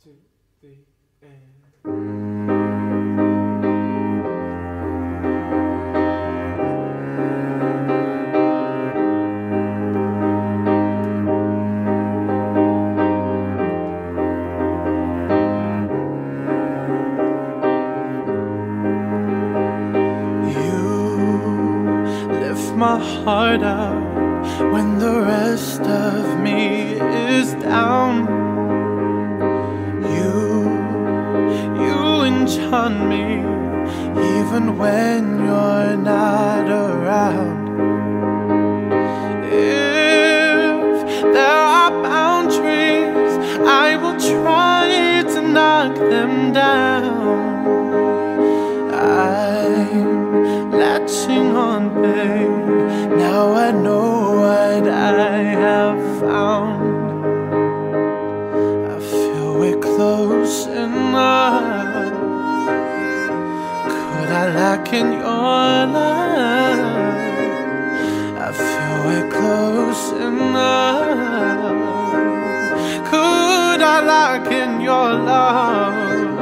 to the end. My heart out when the rest of me is down. You enchant me even when you're not around. If there are boundaries, I will try to knock them down. I'm latching on, babe. Now I know what I have found. I feel we're close enough. Could I lack in your love? I feel we're close enough. Could I lack in your love?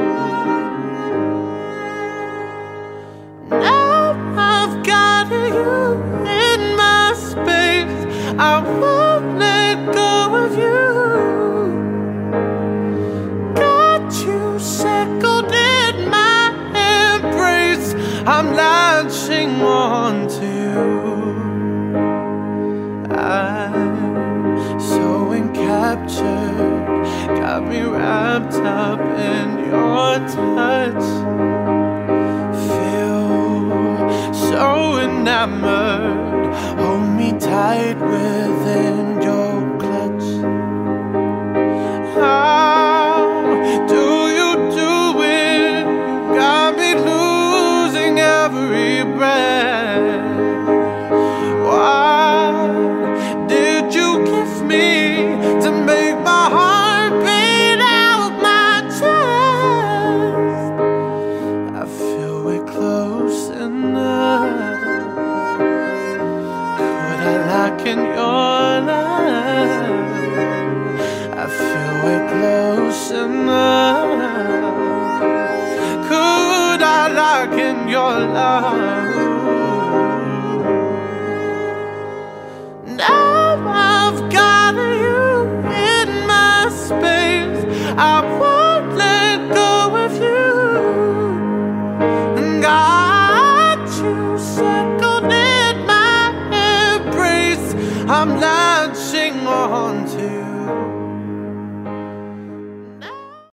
Now I've got you in my space, I won't let go of you. Got you shackled in my embrace, I'm latching on to you. I'm so encaptured, got me wrapped up in your touch. So enamored, hold me tight within your clutch. How do you do it? You got me losing every breath. What did you give me to make my heart beat out my chest? I feel we're close enough. In your love, I feel we're close enough. Could I lock in your love?